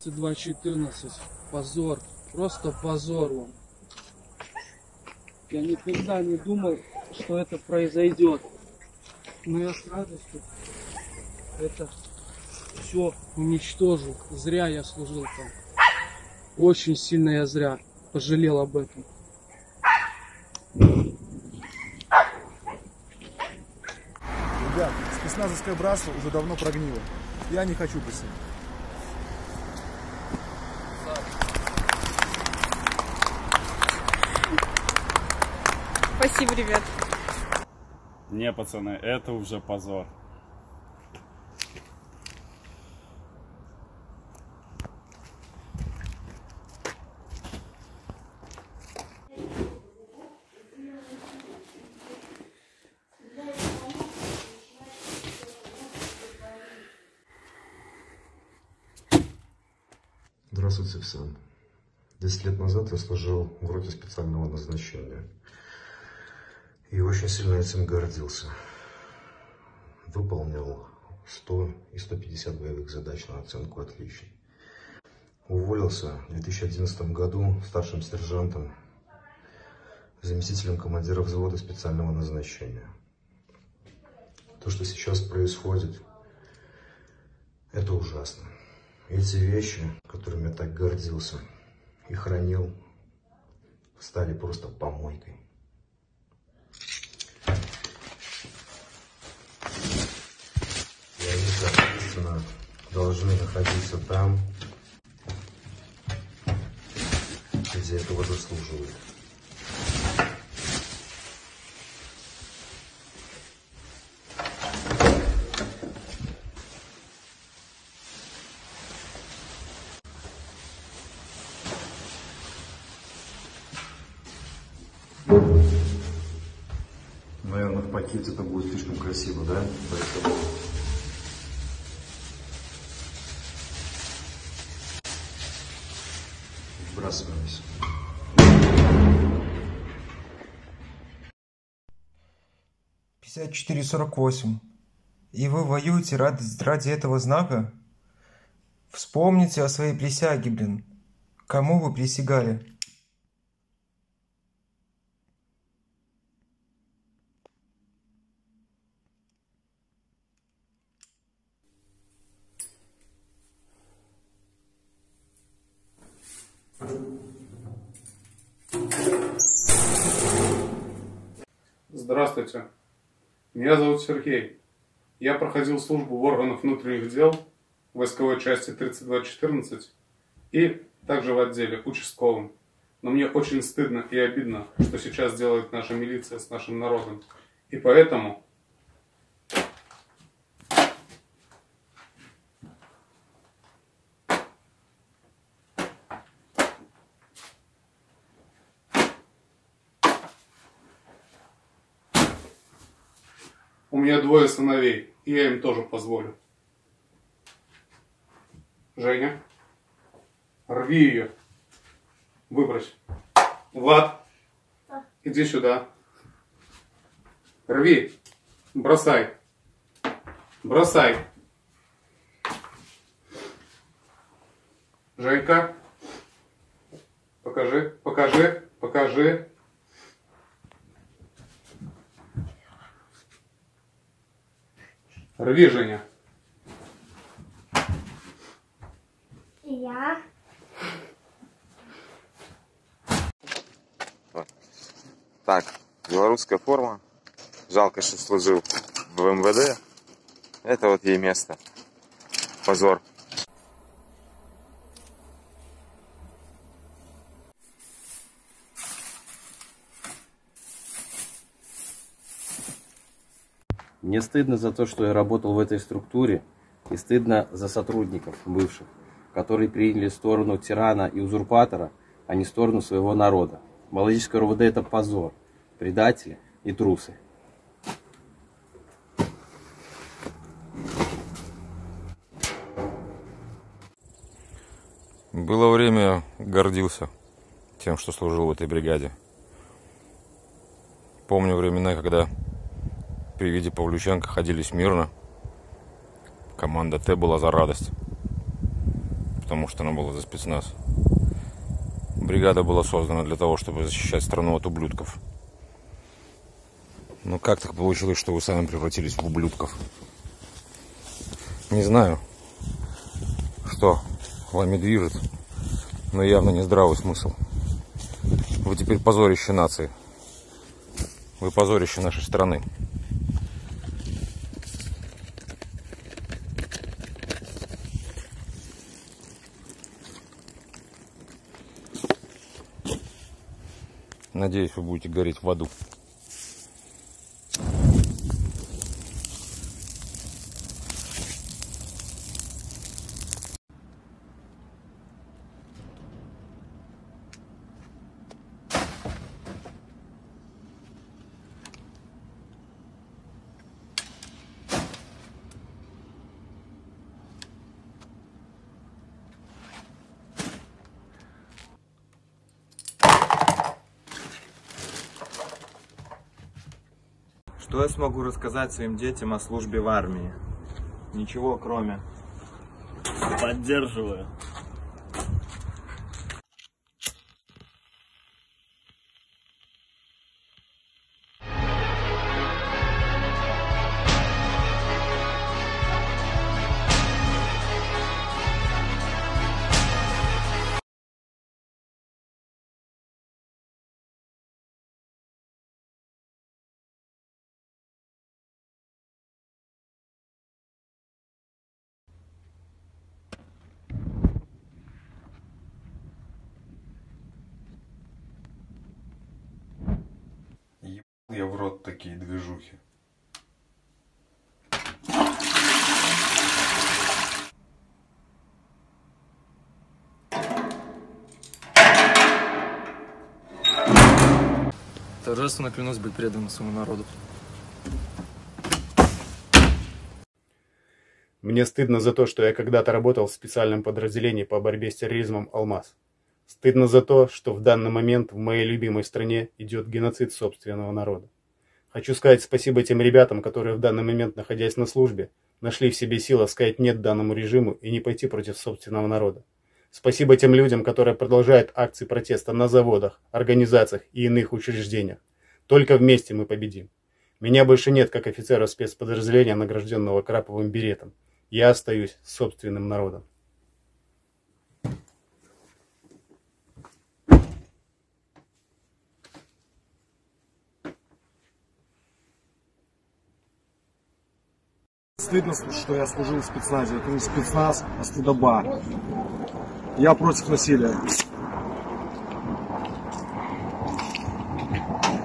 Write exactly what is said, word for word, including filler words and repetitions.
тридцать два четырнадцать. Позор. Просто позор вам. Я никогда не думал, что это произойдет. Но я с радостью это все уничтожил. Зря я служил там. Очень сильно я зря пожалел об этом. Ребят, спецназовское братство уже давно прогнило. Я не хочу быть с ним. Спасибо, ребят. Не, пацаны, это уже позор. Здравствуйте всем. Десять лет назад я служил в роте специального назначения. И очень сильно этим гордился. Выполнил сто и сто пятьдесят боевых задач на оценку отлично. Уволился в две тысячи одиннадцатом году старшим сержантом, заместителем командира взвода специального назначения. То, что сейчас происходит, это ужасно. Эти вещи, которыми я так гордился и хранил, стали просто помойкой. И они, соответственно, должны находиться там, где этого заслуживают. Наверное, в пакете это будет слишком красиво, да? Поэтому... Вбрасываемся. пятьдесят четыре сорок восемь. И вы воюете ради, ради этого знака? Вспомните о своей присяге, блин. Кому вы присягали? Здравствуйте, меня зовут Сергей. Я проходил службу в органах внутренних дел войсковой части тридцать два четырнадцать и также в отделе участковым. Но мне очень стыдно и обидно, что сейчас делает наша милиция с нашим народом. И поэтому у меня двое сыновей, и я им тоже позволю. Женя, рви ее. Выбрось. Влад, иди сюда. Рви. Бросай. Бросай. Женька, покажи, покажи, покажи. Рви, Женя. Я. Так, белорусская форма. Жалко, что служил в эм вэ дэ. Это вот ей место. Позор. Мне стыдно за то, что я работал в этой структуре, и стыдно за сотрудников бывших, которые приняли сторону тирана и узурпатора, а не сторону своего народа. Баллистическое эр вэ дэ – это позор, предатели и трусы. Было время, гордился тем, что служил в этой бригаде. Помню времена, когда при виде Павлюченко ходили смирно. Команда Т была за радость. потому что она была за спецназ. Бригада была создана для того, чтобы защищать страну от ублюдков. Но как так получилось, что вы сами превратились в ублюдков? Не знаю, что вами движет, но явно не здравый смысл. Вы теперь позорище нации. Вы позорище нашей страны. Надеюсь, вы будете гореть в аду. Что я смогу рассказать своим детям о службе в армии? Ничего, кроме... Поддерживаю. Я в рот такие движухи. Торжественно клянусь быть преданным своему народу. Мне стыдно за то, что я когда-то работал в специальном подразделении по борьбе с терроризмом «Алмаз». Стыдно за то, что в данный момент в моей любимой стране идет геноцид собственного народа. Хочу сказать спасибо тем ребятам, которые в данный момент, находясь на службе, нашли в себе силы сказать «нет» данному режиму и не пойти против собственного народа. Спасибо тем людям, которые продолжают акции протеста на заводах, организациях и иных учреждениях. Только вместе мы победим. Меня больше нет как офицера спецподразделения, награжденного краповым беретом. Я остаюсь собственным народом. Стыдно, что я служил в спецназе. Это не спецназ, а стыдоба. Я против насилия.